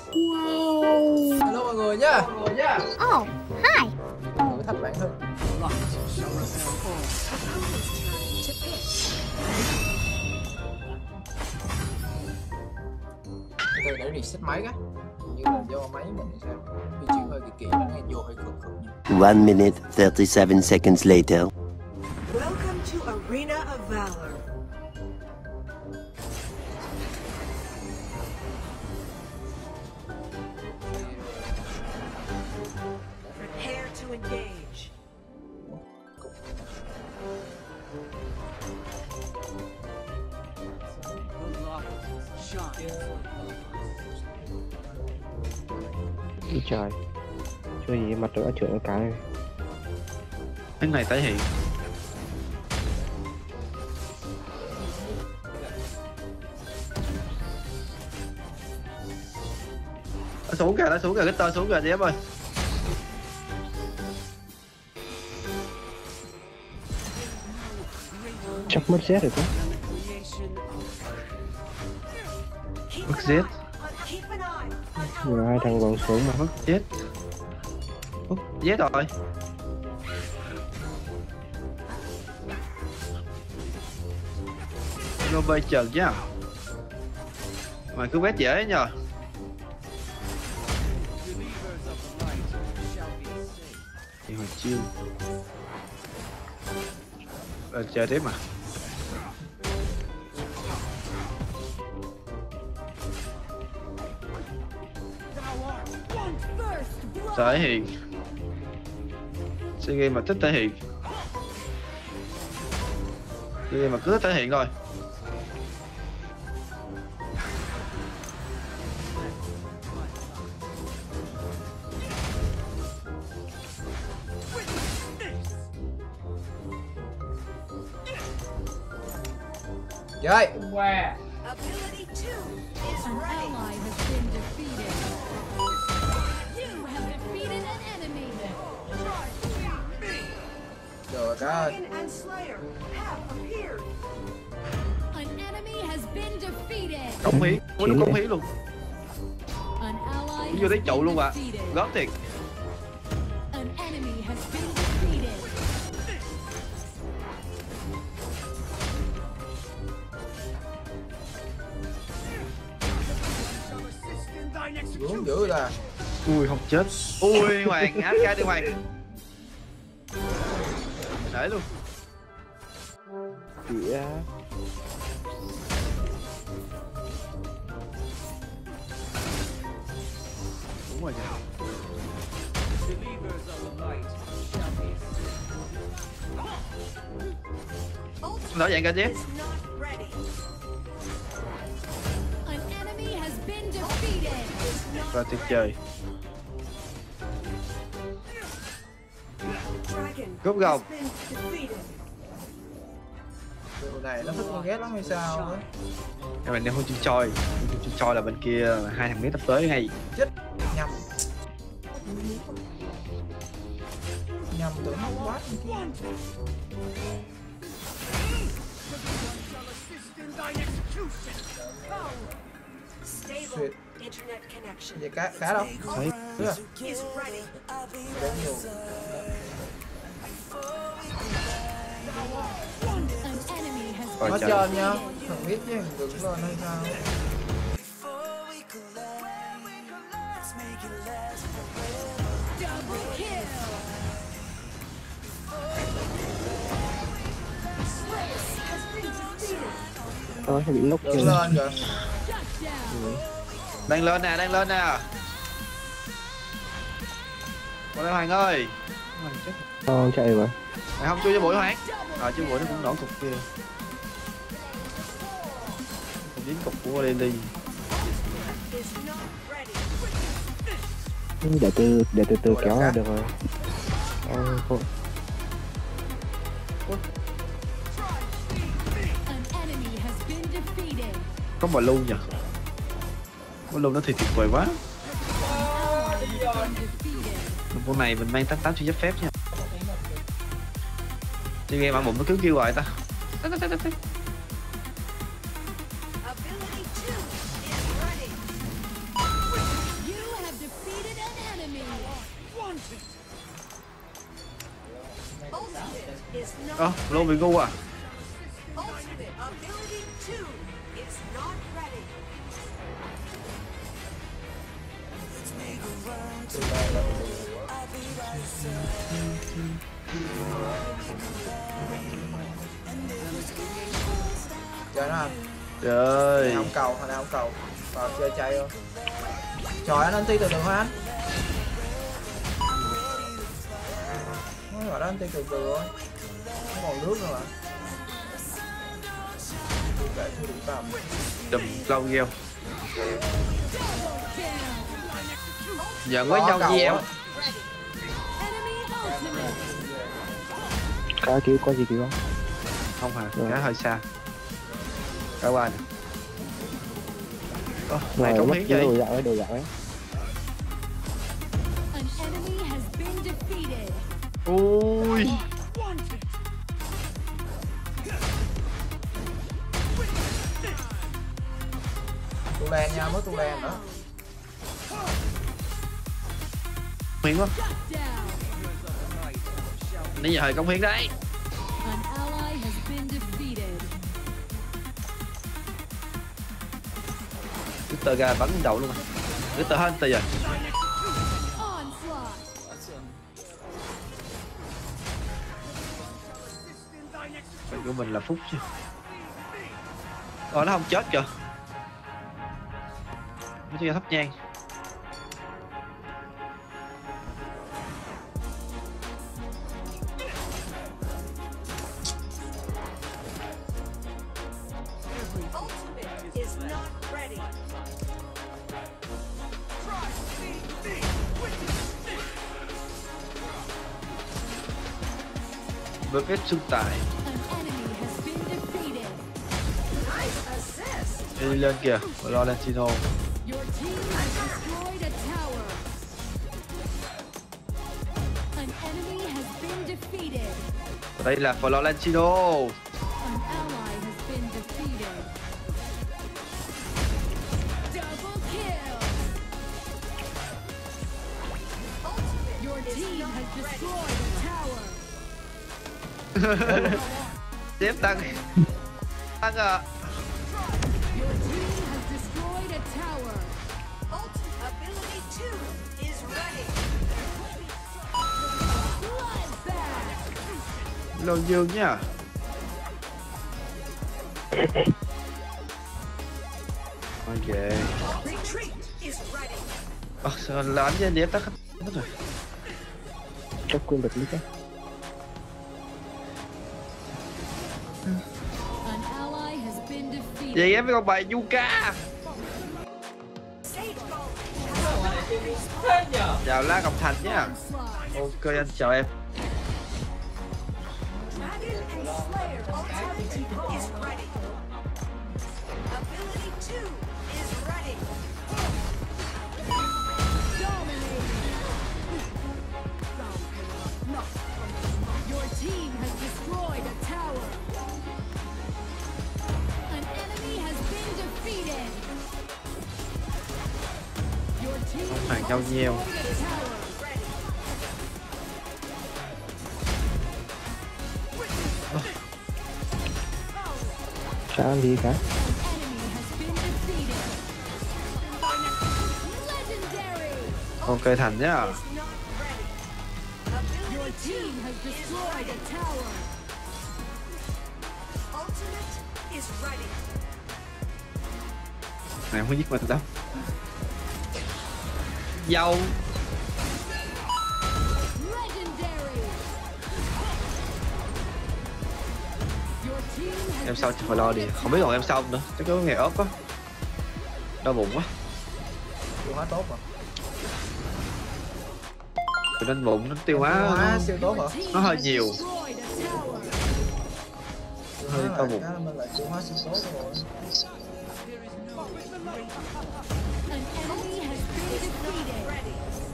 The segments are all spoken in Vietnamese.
Wow. Hello mọi người nhá. Oh, hi. Thử thách bản thân. Từ để reset máy cái. Như là do máy mình sao? Di chuyển hơi kỳ nó nghe vô hơi khực khực nha. 1 minute 37 seconds later. Welcome to Arena of Valor. Prepare to engage. Ôi trời, chơi gì mặt nữa trưởng cái này thể hiện nó xuống kìa, cái tơ xuống kìa chị em ơi. chắc mất Z rồi chứ. Mất Z Rồi hai thằng còn xuống mà. mất Z mất Z rồi. Nó bay trần chứ à? Mày cứ quét dễ nhờ. Thì hồi chiêu chờ tiếp mà. Thể hiện SEA Games mà thích thể hiện, SEA Games mà cứ thể hiện thôi. Chơi. Ability 2 is An ready. ally has been defeated. You have defeated an enemy. Rồi cả Dragon and Slayer have appeared. An enemy has been defeated. Cống hiến, nó cống hiến luôn, An ally vô has tới trụ been luôn ạ. defeated. Gót thiệt. An enemy has been defeated. xuống dữ là. Ui không chết. Ui Hoàng, áp ra đi Hoàng. Để luôn. Kìa. Đúng rồi kìa. Nổi dạng kìa chứ. Is not ready. An enemy has been defeated. Và tuyệt vời. Dragon Cúp gồng. has been defeated. Điều này nó thích con ghét lắm hay sao á? Các bạn đang không chim choi là bên kia hai thằng biết tập tới ngay. Chết nhầm. Nhầm tưởng nó quá kia. Stable Shit. internet connection. Vậy khá đâu? Thấy Đúng rồi. Is ready. Để nhiều. An enemy has Coi Nó trời. trơn nha. Thằng biết chứ thằng đừng lên hay sao? double kill. Nó bị lốc Đừng kìa. lên kìa. Shut down. Đang lên nè, đang lên nè. Qua đây Hoàng ơi. Hoàng chết. Con chạy rồi. Mày không chui cho bụi Hoàng. À chứ bụi nó cũng nổi cục kia. Còn dính cục của Lily. Is not ready. Để từ kéo ra được rồi. An enemy has been defeated. Có bò lưu nhỉ. Bò lưu nó thì tuyệt vời quá. An ally has been defeated. Con này mình mang 88 chưa giáp phép nha. Chơi game ăn bụng nó cứ kêu gọi ta. Ability 2 is ready. Lô bị ngu à. Ultimate ability 2 is not ready. Chơi nó anh. Trời. Không cầu, thằng nào không cầu. Vào chơi chay không? Trời anh ti từ từ thôi anh. Nói gọi đó anh ti từ từ thôi. Nó còn nước nữa mà. Để tôi đừng tầm. Đùm lâu gheo. Giận với nhau gì em. Có cứu có gì cứu không? Không hả, cái hơi xa. Cái qua nè. Này cống hiến vậy. Đồ dạo ấy, đồ dạo ấy. An enemy has been defeated. Ui. Tu len nha, mới tu len nữa. Hiến quá. Down. Nãy giờ hơi cống hiến đấy. An ally has been defeated. Cái tờ gà bắn đầu luôn. Cái tờ hơn tờ giờ. Onslaught. Phần của mình là Phúc chứ. Nó không chết kìa. Nó chỉ thấp nhang. Ultimate is not ready. Với vết xương tài. An enemy has been defeated. Nice assist. Đi lên kìa, Valentino. Your team has destroyed a tower. An enemy has been defeated. Và đây là Valentino. An ally has been defeated. Double kill. Your team has destroyed a tower. Tiếp tăng. Tăng à. Your team has destroyed a tower. Ultimate ability 2 is ready. Bloodbath. Lô dương nha. Ok. Retreat is ready. Sao là anh đi tắt hết rồi. Chắc quên được lý chứ. An ally has been defeated. Vậy em với con bài Yuka. Sage Gold. Chào La Ngọc Thành nhá. Onslaught. Ok anh chào em. Dragon and Slayer ultimate is ready. Ability 2 is ready. Your team has destroyed a tower. An enemy has been defeated. Your team Hàng has nhau nhiều. destroyed a tower. Chả ăn gì cả. An enemy has been defeated. Legendary. Ok Thành nhá. Is not ready. Your Ability 2 team has is destroyed ready. a tower. Ultimate is ready. Này không giết mình đâu. Dâu. Legendary. Your team has Em sau phải lo đi. Không biết còn em sau nữa. Chắc có nghề ốp quá. Đau bụng quá. Tiêu hóa tốt mà. Cho nên bụng nó tiêu Tiêu hóa hóa. siêu tốt hả? Nó hơi nhiều. destroyed a tower. Hơi đau bụng. Mình lại tiêu hóa siêu tốt rồi. An enemy has been defeated. Ready.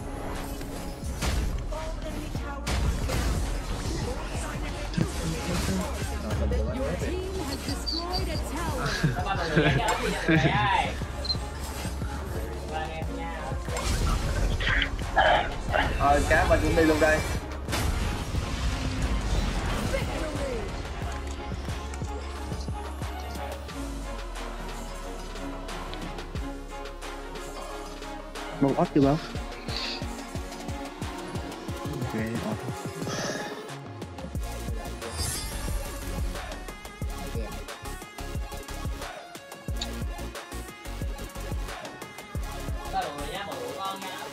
All enemy towers Your team has destroyed a tower. Cá mình cũng đi luôn đây. Victory. Bông ót chưa bông? Ok, ót. Ok. Ba đồ rồi nha, một đồ con nha.